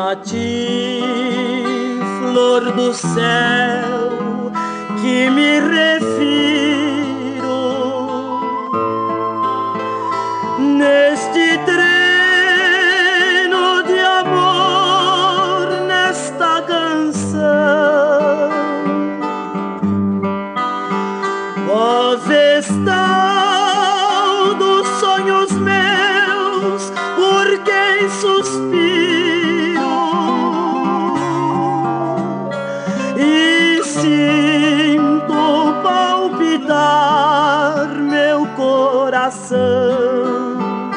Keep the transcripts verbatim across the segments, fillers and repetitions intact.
a ti, flor do céu, que me refiro neste trino de amor, nesta canção. Ó Vestal dos sonhos meus, por quem suspiro e sinto palpitar meu coração.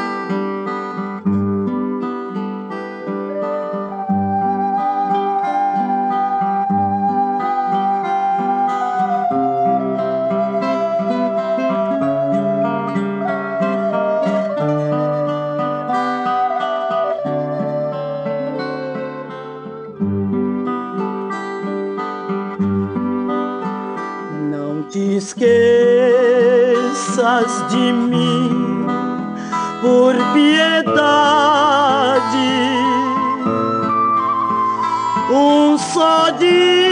Esqueças de mim, por piedade, um só dia